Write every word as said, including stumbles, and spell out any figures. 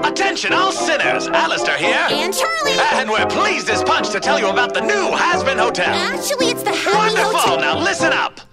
Attention all sinners, Alistair here. And Charlie. And we're pleased as punch to tell you about the new Hazbin Hotel. Actually, it's the Happy Wonderful, Hotel. now listen up.